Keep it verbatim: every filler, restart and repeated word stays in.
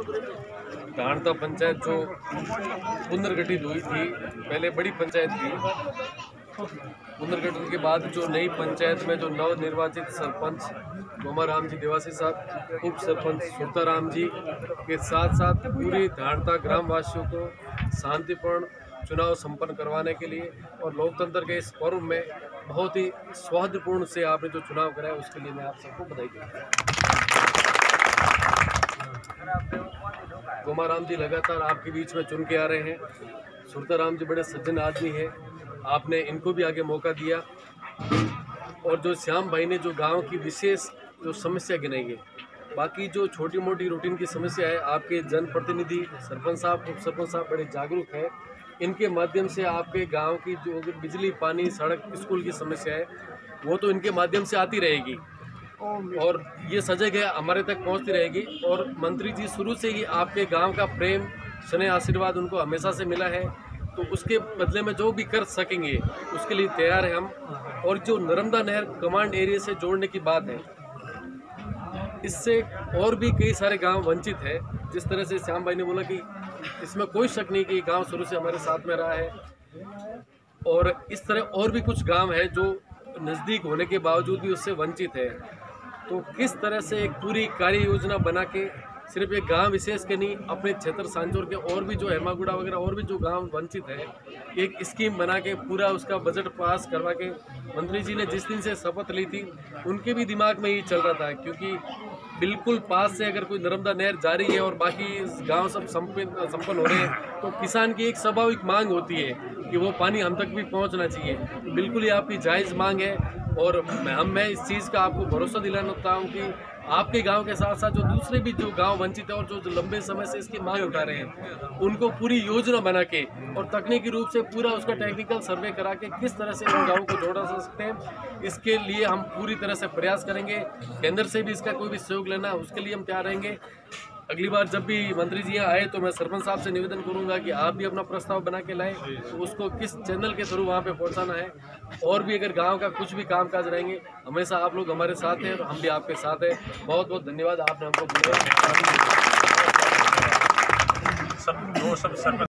धारणता पंचायत जो पुनर्गठित हुई थी, पहले बड़ी पंचायत थी, पुनर्गठन के बाद जो नई पंचायत में जो नव निर्वाचित सरपंच गोमाराम जी देवासी साहब, उप सरपंच सुरताराम जी के साथ साथ पूरी धारणता ग्रामवासियों को शांतिपूर्ण चुनाव संपन्न करवाने के लिए और लोकतंत्र के इस पर्व में बहुत ही सौहार्दपूर्ण से आपने जो चुनाव कराया उसके लिए मैं आप सबको बधाई देता हूँ। गोमाराम जी लगातार आपके बीच में चुन के आ रहे हैं। सुरताराम जी बड़े सज्जन आदमी हैं, आपने इनको भी आगे मौका दिया। और जो श्याम भाई ने जो गांव की विशेष जो समस्या गिनाई है, बाकी जो छोटी मोटी रूटीन की समस्या है, आपके जनप्रतिनिधि सरपंच साहब उप सरपंच साहब बड़े जागरूक हैं। इनके माध्यम से आपके गांव की जो बिजली पानी सड़क स्कूल की समस्या है वो तो इनके माध्यम से आती रहेगी और ये सजग है हमारे तक पहुंचती रहेगी। और मंत्री जी शुरू से ही आपके गांव का प्रेम स्नेह आशीर्वाद उनको हमेशा से मिला है, तो उसके बदले में जो भी कर सकेंगे उसके लिए तैयार है हम। और जो नर्मदा नहर कमांड एरिया से जोड़ने की बात है, इससे और भी कई सारे गांव वंचित है। जिस तरह से श्याम भाई ने बोला कि इसमें कोई शक नहीं कि गांव शुरू से हमारे साथ में रहा है और इस तरह और भी कुछ गांव है जो नज़दीक होने के बावजूद भी उससे वंचित है। तो किस तरह से एक पूरी कार्य योजना बना के सिर्फ एक गांव विशेष के नहीं, अपने क्षेत्र सांचौर के और भी जो हेमागुड़ा वगैरह और भी जो गांव वंचित है, एक स्कीम बना के पूरा उसका बजट पास करवा के मंत्री जी ने जिस दिन से शपथ ली थी उनके भी दिमाग में ये चल रहा था, क्योंकि बिल्कुल पास से अगर कोई नर्मदा नहर जारी है और बाकी गांव सब संपन्न संपन्न हो रहे हैं तो किसान की एक स्वाभाविक मांग होती है कि वो पानी हम तक भी पहुंचना चाहिए। बिल्कुल ये आपकी जायज़ मांग है और मैं हम मैं इस चीज़ का आपको भरोसा दिलाना चाहता हूँ कि आपके गांव के साथ साथ जो दूसरे भी जो गांव वंचित है और जो, जो लंबे समय से इसकी मांग उठा रहे हैं उनको पूरी योजना बना के और तकनीकी रूप से पूरा उसका टेक्निकल सर्वे करा के किस तरह से उन गाँवों को जोड़ा जा सकते हैं, इसके लिए हम पूरी तरह से प्रयास करेंगे। केंद्र से भी इसका कोई भी सहयोग लेना है उसके लिए हम तैयार रहेंगे। अगली बार जब भी मंत्री जी यहाँ आए तो मैं सरपंच साहब से निवेदन करूंगा कि आप भी अपना प्रस्ताव बना के लाएं, तो उसको किस चैनल के थ्रू वहाँ पे पहुँचाना है। और भी अगर गांव का कुछ भी काम काज रहेंगे हमेशा आप लोग हमारे साथ हैं और हम भी आपके साथ हैं। बहुत बहुत धन्यवाद, आपने हमको बुलाया।